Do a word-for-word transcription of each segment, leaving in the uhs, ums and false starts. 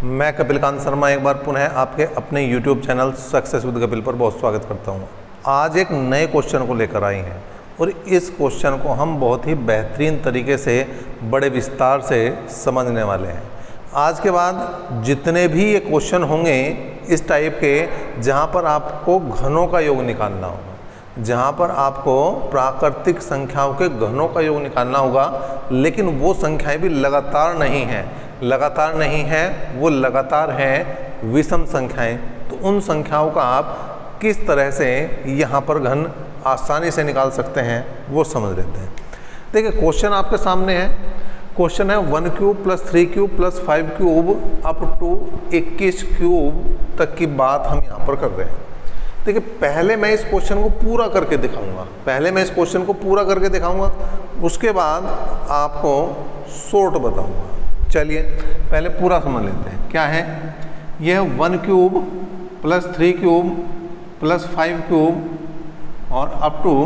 मैं कपिल कांत शर्मा एक बार पुनः आपके अपने YouTube channel success with Kapil पर बहुत स्वागत करता हूं। आज एक नए क्वेश्चन को लेकर आए हैं और इस क्वेश्चन को हम बहुत ही बेहतरीन तरीके से बड़े विस्तार से समझने वाले हैं। आज के बाद जितने भी ये क्वेश्चन होंगे इस टाइप के, जहां पर आपको घनों का योग निकालना होगा, जहां पर आपको प्राकृतिक संख्याओं के घनों का योग निकालना होगा, लेकिन वो संख्याएं भी लगातार नहीं हैं, लगातार नहीं है, वो लगातार हैं विषम संख्याएं। तो उन संख्याओं का आप किस तरह से यहाँ पर घन आसानी से निकाल सकते हैं वो समझ लेते हैं। देखिए क्वेश्चन आपके सामने है। क्वेश्चन है one cube plus three cube plus five cube up to इक्कीस क्यूब तक की बात हम यहाँ पर कर रहे हैं। देखिए पहले मैं इस क्वेश्चन को पूरा करके दिखाऊंगा पहले मैं इस क्वेश्चन को पूरा करके दिखाऊंगा उसके बाद आपको शॉर्ट बताऊंगा। चलिए पहले पूरा समझ लेते हैं। क्या है यह one cube plus three cube plus five cube और अप टू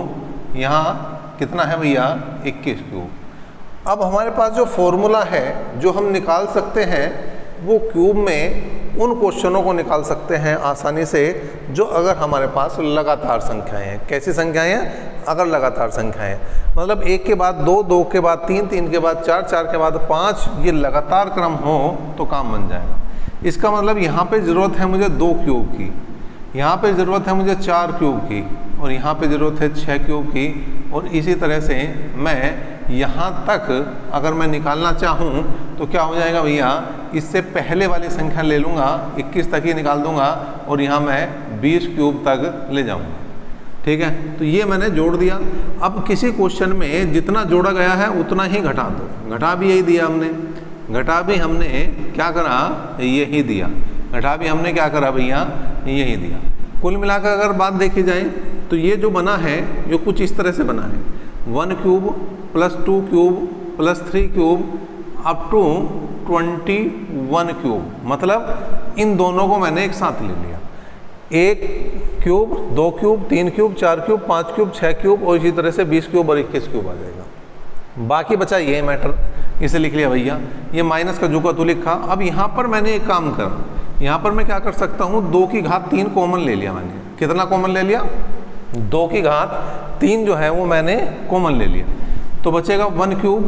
यहाँ कितना है भैया इक्कीस क्यूब। अब हमारे पास जो फॉर्मूला है जो हम निकाल सकते हैं वो क्यूब में उन क्वेश्चनों को निकाल सकते हैं आसानी से जो अगर हमारे पास लगातार संख्याएं हैं। कैसी संख्याएं हैं? अगर लगातार संख्याएं, मतलब एक के बाद दो, दो के बाद तीन, तीन के बाद चार, चार के बाद पाँच, ये लगातार क्रम हो तो काम बन जाएगा। इसका मतलब यहाँ पे ज़रूरत है मुझे दो क्यूब की, यहाँ पे ज़रूरत है मुझे चार क्यूब की और यहाँ पे ज़रूरत है छः क्यूब की। और इसी तरह से मैं यहाँ तक अगर मैं निकालना चाहूँ तो क्या हो जाएगा भैया, इससे पहले वाली संख्या ले लूँगा, इक्कीस तक ही निकाल दूँगा और यहाँ मैं बीस क्यूब तक ले जाऊँगा। ठीक है, तो ये मैंने जोड़ दिया। अब किसी क्वेश्चन में जितना जोड़ा गया है उतना ही घटा दो। घटा भी यही दिया हमने, घटा भी हमने क्या करा, यही दिया। घटा भी हमने क्या करा भैया, यही दिया। कुल मिलाकर अगर बात देखी जाए तो ये जो बना है ये कुछ इस तरह से बना है one cube plus two cube plus three cube up to twenty one cube. मतलब इन दोनों को मैंने एक साथ ले लिया। एक क्यूब, दो क्यूब, तीन क्यूब, चार क्यूब, पाँच क्यूब, छः क्यूब और इसी तरह से बीस क्यूब और इक्कीस क्यूब आ जाएगा। बाकी बचा ये मैटर, इसे लिख लिया भैया। ये माइनस का जो का तो लिखा। अब यहाँ पर मैंने एक काम कर, यहाँ पर मैं क्या कर सकता हूँ, दो की घात तीन कॉमन ले लिया मैंने। कितना कॉमन ले लिया? दो की घात तीन जो है वो मैंने कॉमन ले लिया। तो बचेगा वन क्यूब,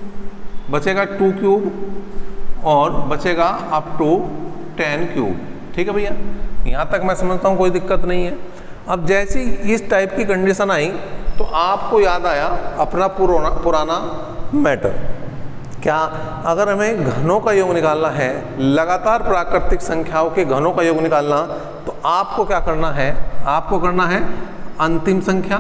बचेगा टू क्यूब और बचेगा अप टू टेन क्यूब। ठीक है भैया, यहाँ तक मैं समझता हूँ कोई दिक्कत नहीं है। अब जैसी इस टाइप की कंडीशन आई तो आपको याद आया अपना पुराना पुराना मैटर। क्या? अगर हमें घनों का योग निकालना है, लगातार प्राकृतिक संख्याओं के घनों का योग निकालना, तो आपको क्या करना है, आपको करना है अंतिम संख्या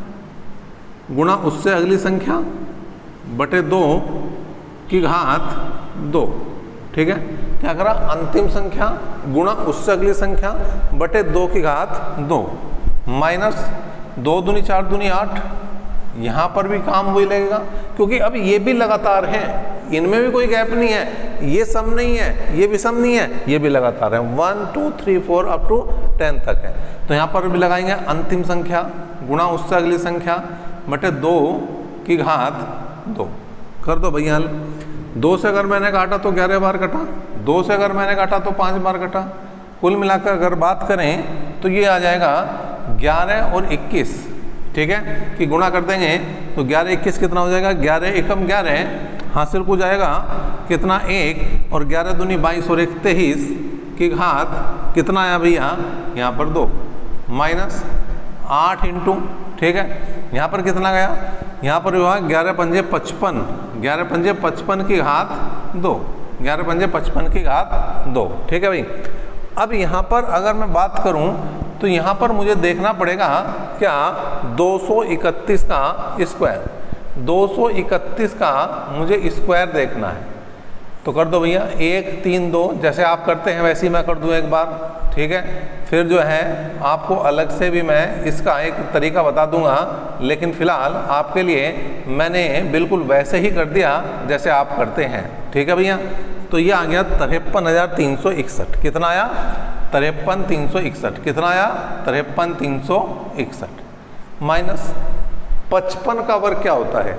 गुणा उससे अगली संख्या बटे दो की घात दो। ठीक है, क्या करा, अंतिम संख्या गुणा उससे अगली संख्या बटे दो की घात दो माइनस दो दूनी चार दूनी आठ। यहाँ पर भी काम वही लगेगा क्योंकि अब ये भी लगातार हैं, इनमें भी कोई गैप नहीं है, ये सम नहीं है, ये विषम नहीं है, ये भी लगातार है। One two three four up to ten तक है। तो यहाँ पर भी लगाएंगे अंतिम संख्या गुणा उससे अगली संख्या बटे दो की घात दो। कर दो भैया हल। दो से अगर मैंने काटा तो ग्यारह बार कटा, दो से अगर मैंने काटा तो पाँच बार कटा। कुल मिलाकर अगर बात करें तो ये आ जाएगा ग्यारह और इक्कीस। ठीक है, कि गुणा कर देंगे तो ग्यारह इक्कीस कितना हो जाएगा, ग्यारह एकम ग्यारह, हासिल को जाएगा कितना एक, और ग्यारह दूनी बाईस और एक तेईस की घात कितना आया भैया, यहाँ पर दो माइनस आठ इंटू। ठीक है, यहाँ पर कितना गया, यहाँ पर हुआ ग्यारह पंजे पचपन, ग्यारह पंजे पचपन की घात दो, ग्यारह पंजे पचपन की घात दो। ठीक है भाई। अब यहाँ पर अगर मैं बात करूँ तो यहाँ पर मुझे देखना पड़ेगा क्या, दो सौ इकतीस का स्क्वायर, दो सौ इकतीस का मुझे स्क्वायर देखना है। तो कर दो भैया, एक तीन दो, जैसे आप करते हैं वैसे ही मैं कर दूँ एक बार। ठीक है, फिर जो है आपको अलग से भी मैं इसका एक तरीका बता दूंगा, लेकिन फ़िलहाल आपके लिए मैंने बिल्कुल वैसे ही कर दिया जैसे आप करते हैं। ठीक है भैया, तो ये आ गया तिरपन हज़ार तीन सौ इकसठ। कितना आया? तिरपन तीन सौ इकसठ। कितना आया? तिरपन तीन सौ इकसठ। माइनस पचपन का वर्ग क्या होता है?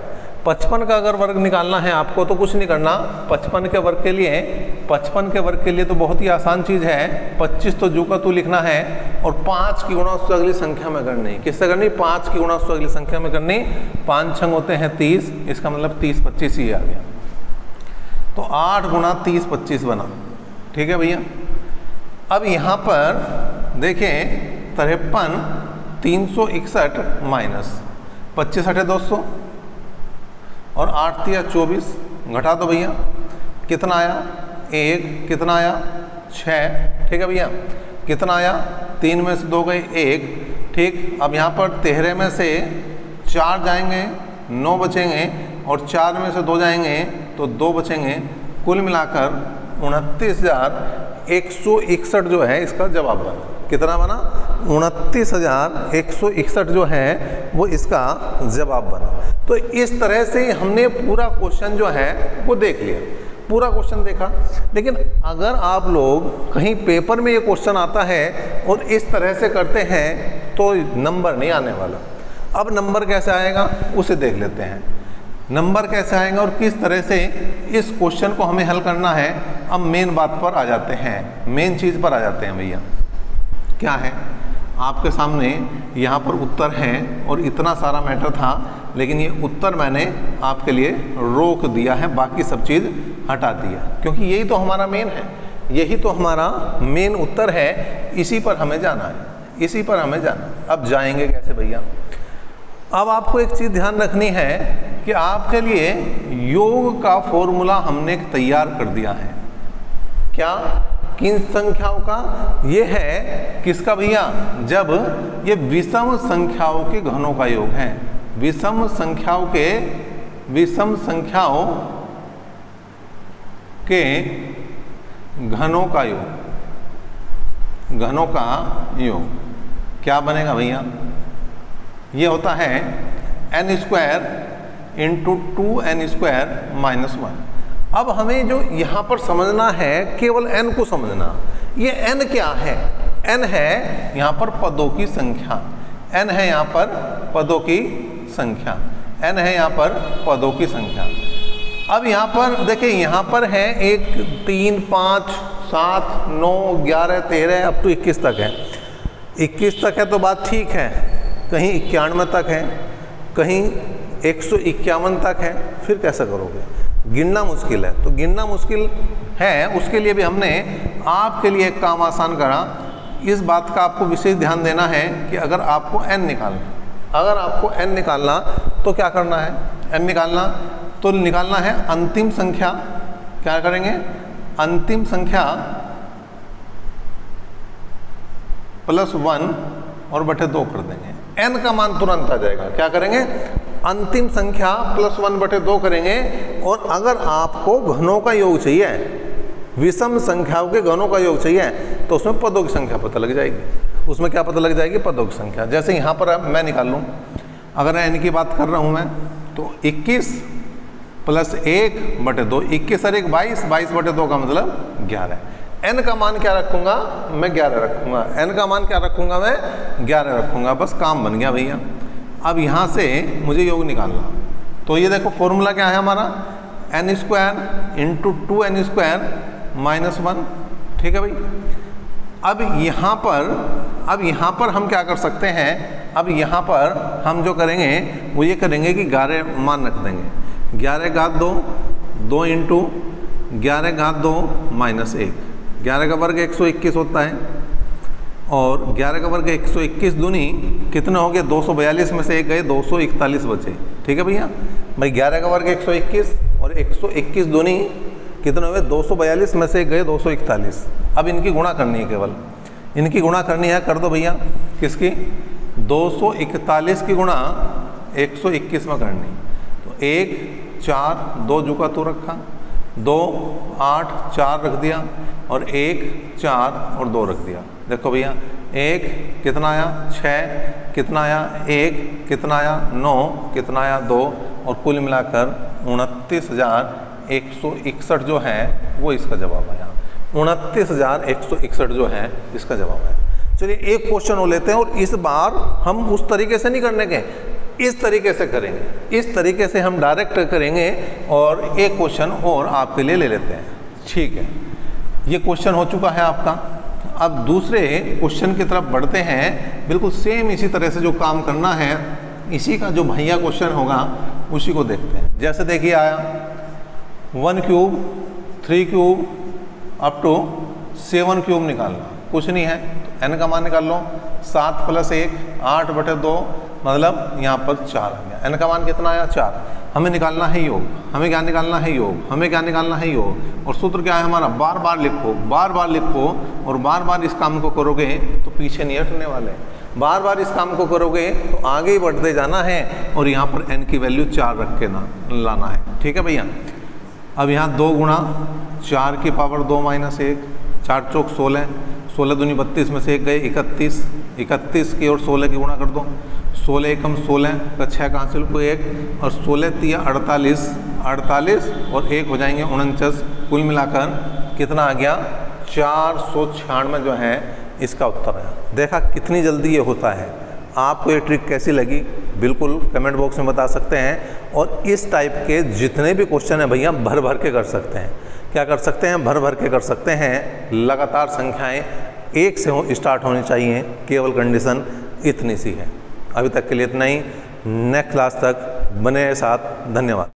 पचपन का अगर वर्ग निकालना है आपको तो कुछ नहीं करना, पचपन के वर्ग के लिए पचपन के वर्ग के लिए तो बहुत ही आसान चीज़ है, पच्चीस तो जू का तू लिखना है और पाँच की गुणा उससे अगली संख्या में करनी। किससे करनी? पाँच की गुणा उससे अगली संख्या में करनी। पाँच छंग होते हैं तीस, इसका मतलब तीस पच्चीस ही आ गया। तो आठ गुणा तीस पच्चीस बना। ठीक है भैया। अब यहाँ पर देखें तिरपन तीन सौ इकसठ माइनस पच्चीस हटे दो सौ और आठ तिया चौबीस, घटा दो भैया, कितना आया? एक, कितना आया? छः। ठीक है भैया। कितना आया? तीन में से दो गए एक। ठीक। अब यहाँ पर तेरह में से चार जाएंगे, नौ बचेंगे और चार में से दो जाएंगे तो दो बचेंगे। कुल मिलाकर उनतीस हजार एक सौ इकसठ जो है इसका जवाब बना। कितना बना? उनतीस हजार एक सौ इकसठ जो है वो इसका जवाब बना। तो इस तरह से हमने पूरा क्वेश्चन जो है वो देख लिया, पूरा क्वेश्चन देखा। लेकिन अगर आप लोग कहीं पेपर में ये क्वेश्चन आता है और इस तरह से करते हैं तो नंबर नहीं आने वाला। अब नंबर कैसे आएगा उसे देख लेते हैं। नंबर कैसे आएगा और किस तरह से इस क्वेश्चन को हमें हल करना है। अब मेन बात पर आ जाते हैं, मेन चीज़ पर आ जाते हैं भैया। क्या है? आपके सामने यहाँ पर उत्तर है और इतना सारा मैटर था, लेकिन ये उत्तर मैंने आपके लिए रोक दिया है, बाकी सब चीज़ हटा दिया, क्योंकि यही तो हमारा मेन है, यही तो हमारा मेन उत्तर है। इसी पर हमें जाना है, इसी पर हमें जाना है। अब जाएंगे कैसे भैया? अब आपको एक चीज़ ध्यान रखनी है कि आपके लिए योग का फॉर्मूला हमने तैयार कर दिया है। क्या? किन संख्याओं का? ये है किसका भैया? जब ये विषम संख्याओं के घनों का योग है। विषम संख्याओं के विषम संख्याओं के घनों का योग, घनों का योग क्या बनेगा भैया? ये होता है n square into two n square minus one. अब हमें जो यहाँ पर समझना है केवल n को समझना। ये n क्या है? n है यहाँ पर पदों की संख्या, n है यहाँ पर पदों की संख्या, n है यहाँ पर पदों की संख्या। अब यहाँ पर देखिए, यहाँ पर है एक, तीन, पाँच, सात, नौ, ग्यारह, तेरह, अब तो इक्कीस तक है। इक्कीस तक है तो बात ठीक है, कहीं इक्यानवे तक है, कहीं एक सौ इक्यावन तक है, फिर कैसे करोगे? गिनना मुश्किल है। तो गिनना मुश्किल है, उसके लिए भी हमने आपके लिए एक काम आसान करा। इस बात का आपको विशेष ध्यान देना है कि अगर आपको n निकालना, अगर आपको n निकालना तो क्या करना है? n निकालना तो निकालना है अंतिम संख्या। क्या करेंगे? अंतिम संख्या प्लस वन और बटे दो कर देंगे, n का मान तुरंत आ जाएगा। क्या करेंगे? अंतिम संख्या प्लस वन बटे दो करेंगे। और अगर आपको घनों का योग चाहिए, विषम संख्याओं के घनों का योग चाहिए, तो उसमें पदों की संख्या पता लग जाएगी। उसमें क्या पता लग जाएगी? पदों की संख्या। जैसे यहाँ पर मैं निकाल लूँ, अगर n की बात कर रहा हूँ मैं, तो इक्कीस प्लस एक बटे दो, इक्कीस और एक बाईस, बाईस बटे दो का मतलब ग्यारह। n का मान क्या रखूँगा? मैं ग्यारह रखूँगा। n का मान क्या रखूँगा? मैं ग्यारह रखूँगा। बस काम बन गया भैया। अब यहाँ से मुझे योग निकालना, तो ये देखो फॉर्मूला क्या है हमारा? N square into two n square minus one. ठीक है भाई। अब यहाँ पर अब यहाँ पर हम क्या कर सकते हैं? अब यहाँ पर हम जो करेंगे वो ये करेंगे कि ग्यारह मान रख देंगे। ग्यारह घात दो, दो इंटू ग्यारह घात दो माइनस एक। ग्यारह का वर्ग एक सौ इक्कीस होता है और ग्यारह का वर्ग एक सौ इक्कीस दूनी कितना हो गया? दो सौ बयालीस में से एक गए, दो सौ इकतालीस बचे। ठीक है भैया भाई। ग्यारह का वर्ग एक सौ इक्कीस और एक सौ इक्कीस दूनी कितने हुए? दो सौ बयालीस में से एक गए, दो सौ इकतालीस। अब इनकी गुणा करनी है, केवल इनकी गुणा करनी है। कर दो भैया। किसकी? दो सौ इकतालीस की गुणा एक सौ इक्कीस में करनी। तो एक, चार, दो जू का तो रखा, दो, आठ, चार रख दिया और एक, चार और दो रख दिया। देखो भैया, एक कितना आया? छः। कितना आया? एक। कितना आया? नौ। कितना आया? दो। और कुल मिलाकर उनतीस हजार एक सौ इकसठ जो है वो इसका जवाब आया। उनतीस हजार एक सौ इकसठ जो है इसका जवाब आया। चलिए एक क्वेश्चन हो लेते हैं, और इस बार हम उस तरीके से नहीं करने के, इस तरीके से करेंगे, इस तरीके से हम डायरेक्ट करेंगे और एक क्वेश्चन और आपके लिए ले लेते हैं। ठीक है, ये क्वेश्चन हो चुका है आपका। अब दूसरे क्वेश्चन की तरफ बढ़ते हैं। बिल्कुल सेम इसी तरह से जो काम करना है, इसी का जो भैया क्वेश्चन होगा उसी को देखते हैं। जैसे देखिए आया one cube, three cube up to seven cube निकालना, कुछ नहीं है तो एन का मान निकाल लो। सात प्लस एक आठ बटे दो, मतलब यहाँ पर चार आ गया। एन का मान कितना आया? चार। हमें निकालना है योग, हमें क्या निकालना है? योग। हमें क्या निकालना है? योग। और सूत्र क्या है हमारा? बार बार लिखो, बार बार लिखो और बार बार इस काम को करोगे तो पीछे नहीं हटने वाले। बार बार इस काम को करोगे तो आगे ही बढ़ते जाना है और यहाँ पर एन की वैल्यू चार रख के ना लाना है। ठीक है भैया। अब यहाँ दो गुणा चार की पावर दो माइनस एक, चार चौक सोलह, सोलह दूनी बत्तीस में से एक गए इकतीस, इकतीस की और सोलह की गुणा कर दो। सोलह एकम सोलह का छः कांसिल को एक और सोलह तिया अड़तालीस, अड़तालीस और एक हो जाएंगे उनचास। कुल मिलाकर कितना आ गया? चार सौ छियानवे जो है इसका उत्तर है। देखा कितनी जल्दी ये होता है। आपको ये ट्रिक कैसी लगी बिल्कुल कमेंट बॉक्स में बता सकते हैं। और इस टाइप के जितने भी क्वेश्चन हैं भैया भर भर के कर सकते हैं। क्या कर सकते हैं? भर भर के कर सकते हैं। लगातार संख्याएं एक से हो स्टार्ट होनी चाहिए, केवल कंडीशन इतनी सी है। अभी तक के लिए इतना ही। नेक्स्ट क्लास तक बने साथ। धन्यवाद।